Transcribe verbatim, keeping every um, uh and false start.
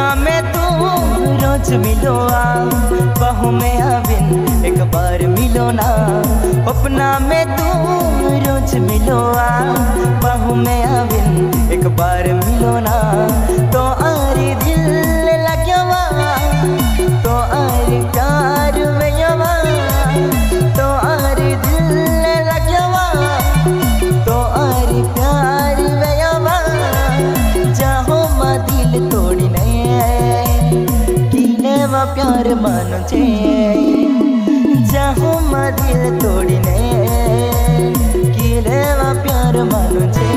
सपना में तू रोज मिलो आ, बाहों में आविन एक बार मिलो ना। सपना में तू रोज मिलो आ, बाहों में आविन एक बार मिलो ना। तो आरी दिल लग्यवा, तो आरी प्यार वयवा, तो आरी दिल लग्यवा, तो आरी प्यार वयवा। जाहो मा दिल तोड़ी किले वा प्यार मानो छे, जाहो मा दिल तोड़ी किले वा प्यार मानो छे।